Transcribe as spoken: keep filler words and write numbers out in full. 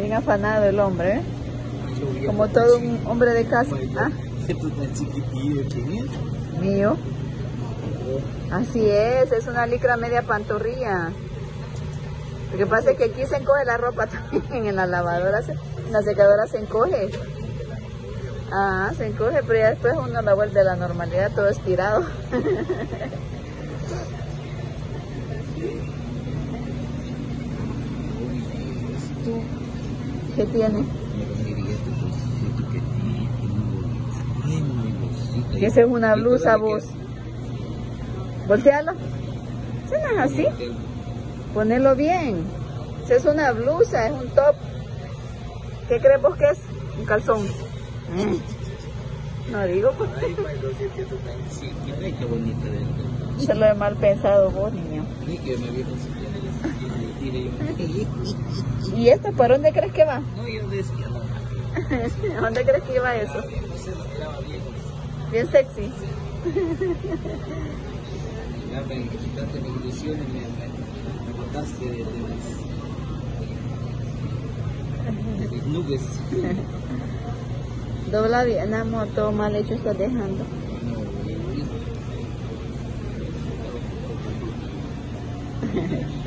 Bien afanado el hombre, ¿eh? Como todo un hombre de casa. ¿Ah? Esto tan chiquitillo, ¿quién es? Mío. Así es, es una licra media pantorrilla. Lo que pasa es que aquí se encoge la ropa también, en la lavadora, se, en la secadora se encoge. Ah, se encoge, pero ya después uno la vuelve a la normalidad, todo estirado. ¿Qué tiene? Que esa es una blusa, vos. Voltealo. ¿Sí no es así? Ponelo bien. Esa es una blusa, es un top. ¿Qué crees vos que es? Un calzón. No digo pues. Se lo he mal pensado vos, niño. ¿Y esto por dónde crees que va? No, yo decía no. ¿A dónde crees que iba eso? No sé, no quedaba bien. Bien sexy. Ya me quitaste mis ilusiones, me, me, me botaste de, de, mis, de mis nubes. Dobla bien, amor, todo mal hecho estás dejando. No,